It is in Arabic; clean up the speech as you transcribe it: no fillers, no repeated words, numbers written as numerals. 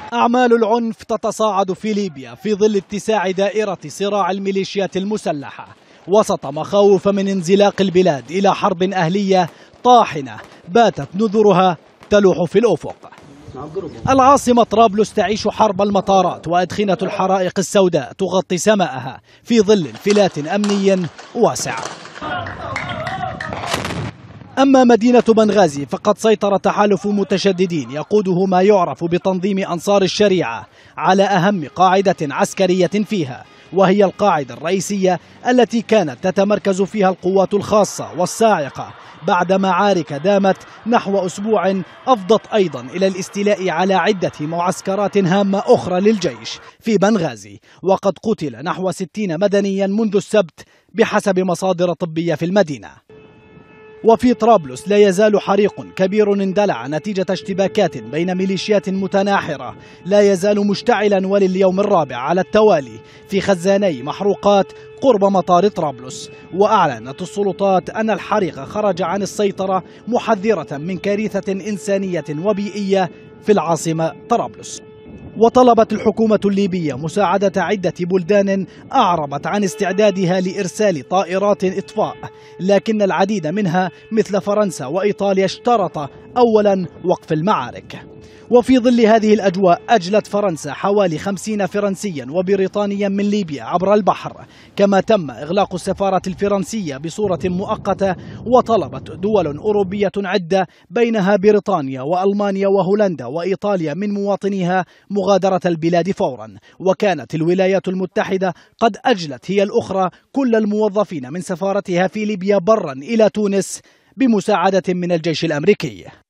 أعمال العنف تتصاعد في ليبيا في ظل اتساع دائرة صراع الميليشيات المسلحة، وسط مخاوف من انزلاق البلاد إلى حرب أهلية طاحنة باتت نذرها تلوح في الأفق. العاصمة طرابلس تعيش حرب المطارات وأدخنة الحرائق السوداء تغطي سماءها في ظل انفلات أمني واسع. أما مدينة بنغازي فقد سيطر تحالف متشددين يقوده ما يعرف بتنظيم أنصار الشريعة على أهم قاعدة عسكرية فيها، وهي القاعدة الرئيسية التي كانت تتمركز فيها القوات الخاصة والصاعقة بعد معارك دامت نحو أسبوع أفضت أيضا إلى الاستيلاء على عدة معسكرات هامة أخرى للجيش في بنغازي، وقد قتل نحو 60 مدنيا منذ السبت بحسب مصادر طبية في المدينة. وفي طرابلس لا يزال حريق كبير اندلع نتيجة اشتباكات بين ميليشيات متناحرة لا يزال مشتعلا ولليوم الرابع على التوالي في خزاني محروقات قرب مطار طرابلس. وأعلنت السلطات أن الحريق خرج عن السيطرة محذرة من كارثة إنسانية وبيئية في العاصمة طرابلس. وطلبت الحكومة الليبية مساعدة عدة بلدان أعربت عن استعدادها لإرسال طائرات إطفاء، لكن العديد منها مثل فرنسا وإيطاليا اشترط أولا وقف المعارك. وفي ظل هذه الأجواء أجلت فرنسا حوالي 50 فرنسيا وبريطانيا من ليبيا عبر البحر، كما تم إغلاق السفارة الفرنسية بصورة مؤقتة. وطلبت دول أوروبية عدة بينها بريطانيا وألمانيا وهولندا وإيطاليا من مواطنيها مغادرة البلاد فورا. وكانت الولايات المتحدة قد أجلت هي الأخرى كل الموظفين من سفارتها في ليبيا برا إلى تونس بمساعدة من الجيش الأمريكي.